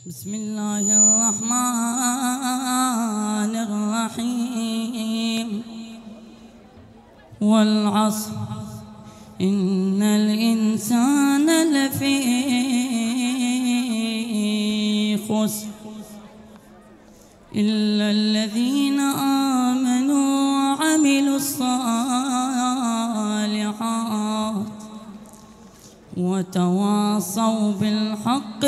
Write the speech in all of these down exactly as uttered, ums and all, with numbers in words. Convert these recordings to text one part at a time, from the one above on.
بسم الله الرحمن الرحيم. والعصر إن الإنسان لفي خسر إلا الذين آمنوا وعملوا الصالحات وتواصوا بالحق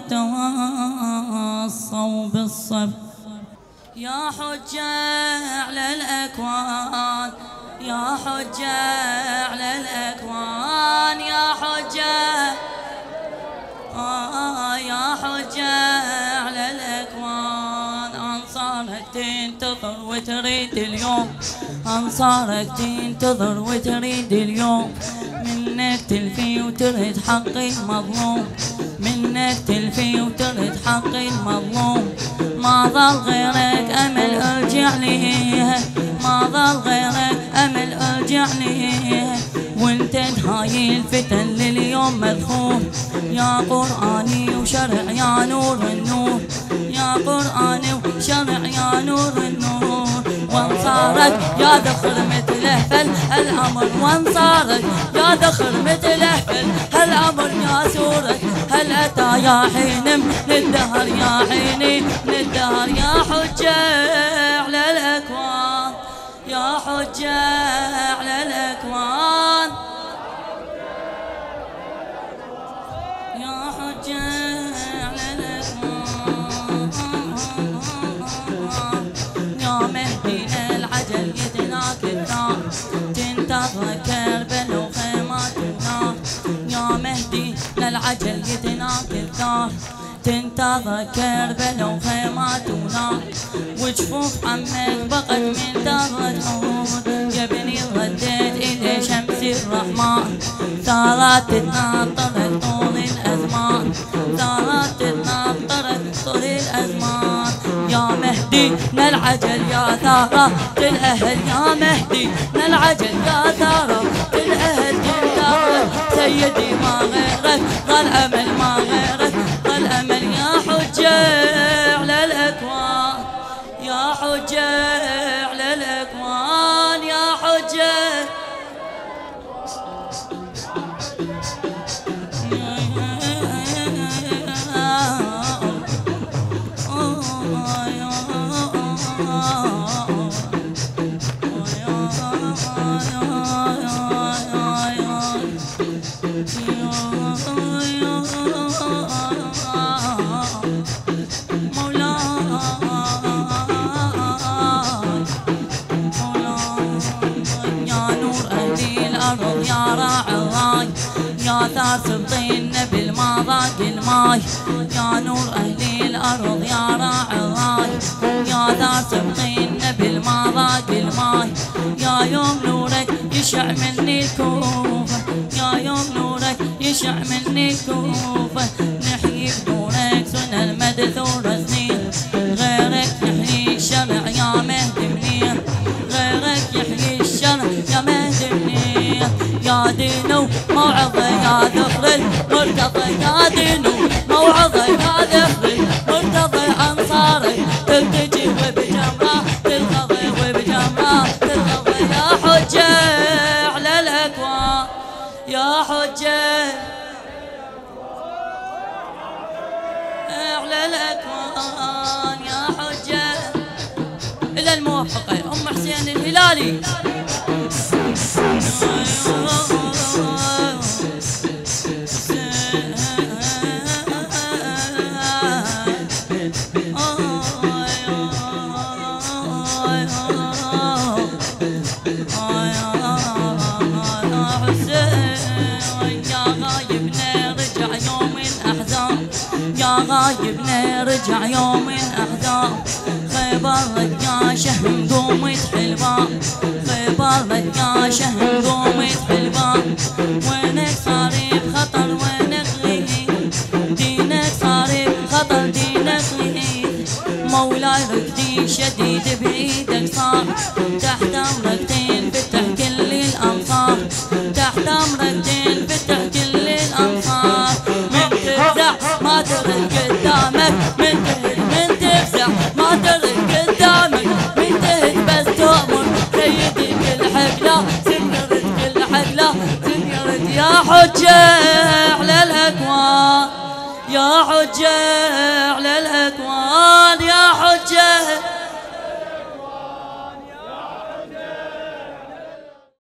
وتواصوا بالصبر. يا حجة على الأكوان، يا حجة على الأكوان، يا حجة آه يا حجة على الأكوان. أنصارك تنتظر وتريد اليوم، أنصارك تنتظر وتريد اليوم، منك تلفي وترد حق المظلوم، منك تلفي وترد حق المظلوم. ما ظل غيرك أمل ارجع ليه، ما ظل غيرك أمل ارجع ليه، وانت هاي الفتن لليوم مدخول. يا قرآني وشرع يا نور النور، يا قرآني وشرع يا نور النور. وانصارك يا ذخر مثله فالأمر، وانصارك يا ذخر مثله فالأمر. يا سورك هل أتى يا حين من الدهر، يا حيني من الدهر. يا حجة على الأكوان، يا حجة على الأكوان، يا حجة على الأكوان. يا مهدي العجل يدناك النار، تنتظر كربل وخيمات النار. يا مهدي للعجل يدناك النار، تنتظر كربل وخيمات ونار. وجفوف عمك بقت من درة عود، يا بني رديت إلى شمس الرحمن. ثارات تناطرت طول الأزمان، ثارات تناطرت طول الأزمان. يا مهدي للعجل يا ثارة الأهل، يا مهدي للعجل يا ثارة الأهل. تنتظر سيدي ما غيرك، ظل أمل ما غيرك، ظل أمل. يا حجة على الأكوان، يا حجة على الأكوان، يا حجة يا راعي الراي، يا ثار سبطينا بالمضاق الماي. يا نور أهل الأرض يا راعي الراي، يا ثار سبطينا بالمضاق الماي. يا يوم نورك يشع مني الكوفة، يا يوم نورك يشع مني الكوفة. نحيي بنورك سنة المدثورة سنين، غيرك يحيي الشرع يا مهدي منير، غيرك يحيي الشرع يا مهدي منير. يا دينو موعظة يا ذخر المرتضى، يا دينو موعظة يا ذخر المرتضى. أنصارك تلتجي وبجمرة تلقضي، وبجمرة تلقضي. يا حجة على الأكوان، يا حجة على الأكوان، يا حجة. إلى الموفقة أم حسين الهلالي. يا غايبنا رجع يوم الأحزاب، خيبر رجع شهم قومة حلبان، خيبر رجع شهم قومة حلبان. وينك صاري بخطر وينك غيث، دينك صاري بخطر دينك غيث. مولاي ركدي شديد بعيدك صار، تحت أمرك تنفتح كل الأمصار، تحت أمرك تنفتح كل الأمصار. من تفزع ما ترد قدامك من تهد من تفزع ما ترد قدامك من تهد بس تؤمر سيدي كل حقله سنرد كل حقله سنرد يا حجة على الأكوان يا حجة على الأكوان يا